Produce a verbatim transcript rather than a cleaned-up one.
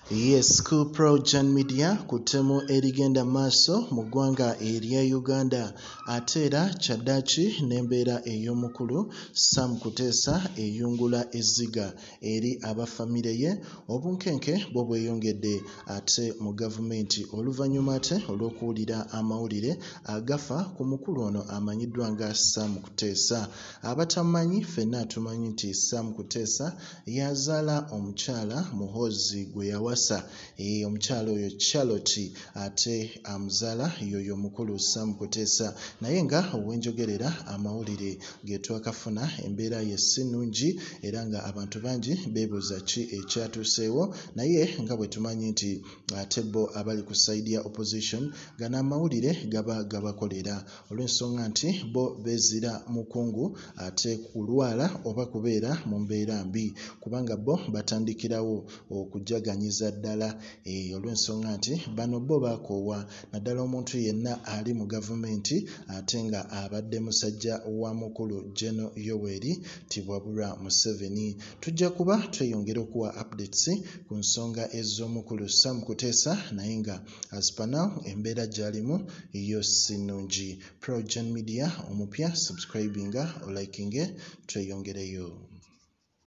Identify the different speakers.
Speaker 1: Yes, ku PROJOURN media kutemu erigenda maaso mu ggwanga erya Uganda ate era kyaddaaki n'embeera ey'omukulu Sam Kuteesa eyungula ezziga eri abafamire ye. Obunkenke bwo bweyongedde ate mu gavumenti oluvannyuma ate olw'okuwulira amawulire agafa ku mukulu ono amanyiddwa nga Sam Kuteesa. Abatamanyi ffenna tumanyi nti Sam Kuteesa yazaala omukyala muhoozi gwe yawasa. E, omukyalo oyo Charlotte ate amuzaala yoyo mukulu Sam Kuteesa, naye nga wenjogerera amawulire getwakafuna embeera ye si nnungi era nga abantu bangi beebuuza ki ekyatuuseewo, naye nga bwe tumanyi nti ate bo abali ku sayidi ya opposition gano amawulire gaba gabakolera olw'ensonga nti bo beezira mukungu ate kulwala oba kubeera mu mbeera mbi kubanga bo batandikirawo okujaganyiza ddala e, olw'ensonga nti bano bo baakoowa naddala omuntu yenna ali mu gavumenti ate nga abadde musajja wa mukulu General Yoweri Tibwabulwa Museveni. Tujja kuba tweyongera okuwa updates ku nsonga ez'omukulu Sam Kuteesa naye nga as per now embeera gy'alimu yo si nnungi. PROJOURN media omupya subscribinga olikinge tweyongereyo.